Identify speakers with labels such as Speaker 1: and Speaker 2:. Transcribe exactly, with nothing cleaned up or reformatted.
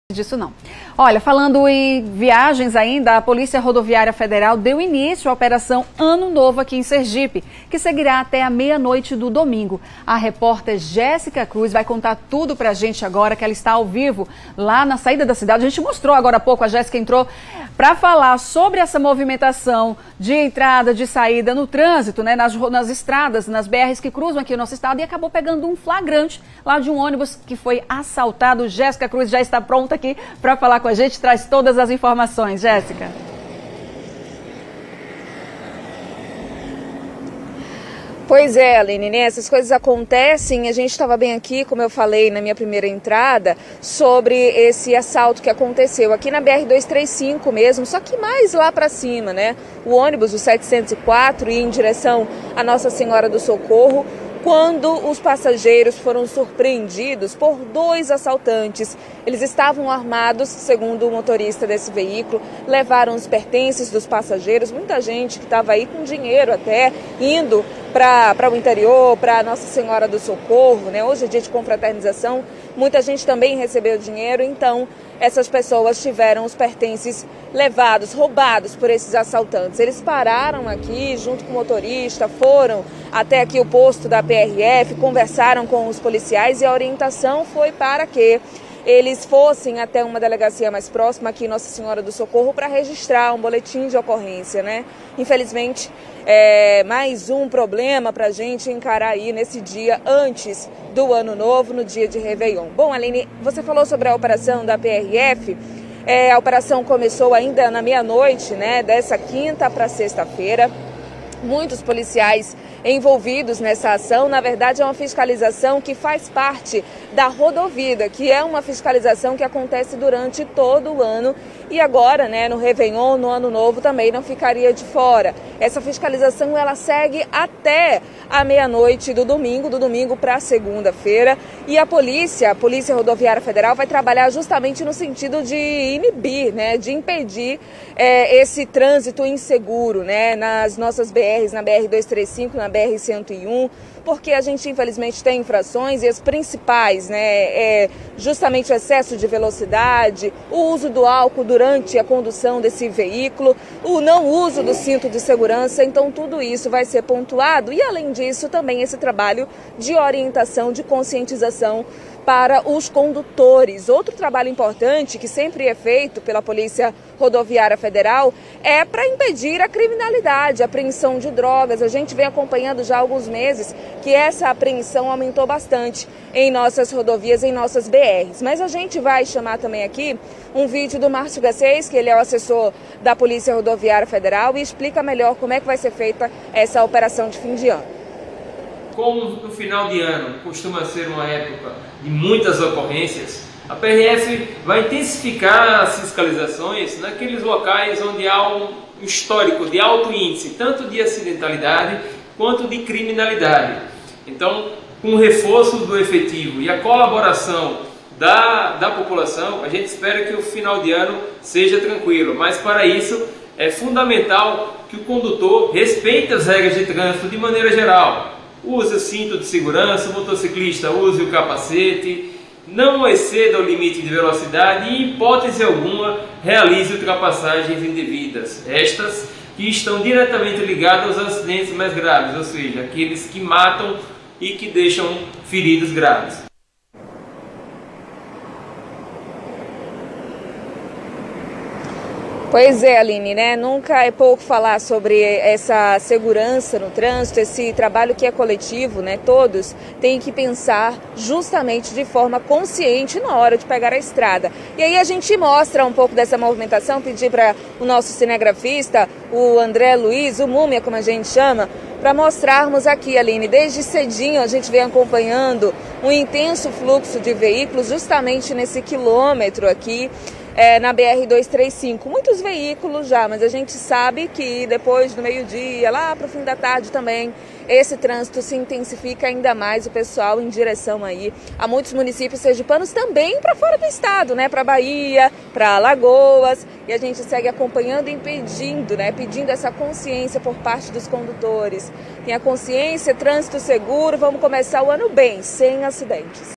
Speaker 1: Disso não. Olha, falando em viagens ainda, a Polícia Rodoviária Federal deu início à Operação Ano Novo aqui em Sergipe, que seguirá até a meia-noite do domingo. A repórter Jéssica Cruz vai contar tudo pra gente agora, que ela está ao vivo lá na saída da cidade. A gente mostrou agora há pouco, a Jéssica entrou para falar sobre essa movimentação de entrada, de saída no trânsito, né, nas, nas estradas, nas B Rs que cruzam aqui o nosso estado, e acabou pegando um flagrante lá de um ônibus que foi assaltado. Jéssica Cruz já está pronta aqui para falar com a gente, traz todas as informações. Jéssica.
Speaker 2: Pois é, Aline, né? Essas coisas acontecem. A gente estava bem aqui, como eu falei na minha primeira entrada, sobre esse assalto que aconteceu aqui na B R duzentos e trinta e cinco mesmo, só que mais lá para cima, né? O ônibus, o setecentos e quatro, ia em direção a Nossa Senhora do Socorro, quando os passageiros foram surpreendidos por dois assaltantes. Eles estavam armados, segundo o motorista desse veículo, levaram os pertences dos passageiros, muita gente que estava aí com dinheiro até, indo para o interior, para Nossa Senhora do Socorro, né? Hoje é dia de confraternização, muita gente também recebeu dinheiro, então essas pessoas tiveram os pertences levados, roubados por esses assaltantes. Eles pararam aqui junto com o motorista, foram até aqui o posto da P R F, conversaram com os policiais e a orientação foi para que eles fossem até uma delegacia mais próxima aqui, Nossa Senhora do Socorro, para registrar um boletim de ocorrência, né? Infelizmente, é mais um problema para a gente encarar aí nesse dia antes do Ano Novo, no dia de Réveillon. Bom, Aline, você falou sobre a operação da P R F. É, a operação começou ainda na meia-noite, né? Dessa quinta para sexta-feira. Muitos policiais envolvidos nessa ação. Na verdade, é uma fiscalização que faz parte da Rodovida, que é uma fiscalização que acontece durante todo o ano e agora, né, no Réveillon, no Ano Novo, também não ficaria de fora. Essa fiscalização, ela segue até a meia-noite do domingo, do domingo para segunda-feira, e a polícia, a Polícia Rodoviária Federal, vai trabalhar justamente no sentido de inibir, né, de impedir é, esse trânsito inseguro, né, nas nossas B Rs, na B R duzentos e trinta e cinco, na B R cento e um, porque a gente infelizmente tem infrações e as principais, né, é justamente o excesso de velocidade, o uso do álcool durante a condução desse veículo, o não uso do cinto de segurança. Então tudo isso vai ser pontuado e, além disso, também esse trabalho de orientação, de conscientização para os condutores. Outro trabalho importante que sempre é feito pela Polícia Rodoviária Federal é para impedir a criminalidade, a apreensão de drogas. A gente vem acompanhando já há alguns meses que essa apreensão aumentou bastante em nossas rodovias, em nossas B Rs. Mas a gente vai chamar também aqui um vídeo do Márcio Garcês, que ele é o assessor da Polícia Rodoviária Federal, e explica melhor como é que vai ser feita essa operação de fim de ano.
Speaker 3: Como no final de ano costuma ser uma época de muitas ocorrências, a P R F vai intensificar as fiscalizações naqueles locais onde há um histórico de alto índice, tanto de acidentalidade quanto de criminalidade. Então, com o reforço do efetivo e a colaboração da, da população, a gente espera que o final de ano seja tranquilo, mas para isso é fundamental que o condutor respeite as regras de trânsito de maneira geral. Use o cinto de segurança, o motociclista use o capacete, não exceda o limite de velocidade e, em hipótese alguma, realize ultrapassagens indevidas. Estas que estão diretamente ligadas aos acidentes mais graves, ou seja, aqueles que matam e que deixam feridos graves.
Speaker 2: Pois é, Aline, né? Nunca é pouco falar sobre essa segurança no trânsito, esse trabalho que é coletivo, né? Todos têm que pensar justamente de forma consciente na hora de pegar a estrada. E aí a gente mostra um pouco dessa movimentação, pedir para o nosso cinegrafista, o André Luiz, o Múmia, como a gente chama, para mostrarmos aqui, Aline. Desde cedinho a gente vem acompanhando um intenso fluxo de veículos justamente nesse quilômetro aqui, É, na B R duzentos e trinta e cinco, muitos veículos já, mas a gente sabe que depois do meio-dia, lá para o fim da tarde também, esse trânsito se intensifica ainda mais, o pessoal em direção aí a muitos municípios sergipanos, também para fora do estado, né, para Bahia, para Alagoas, e a gente segue acompanhando e pedindo, né, pedindo essa consciência por parte dos condutores. Tenha consciência, trânsito seguro, vamos começar o ano bem, sem acidentes.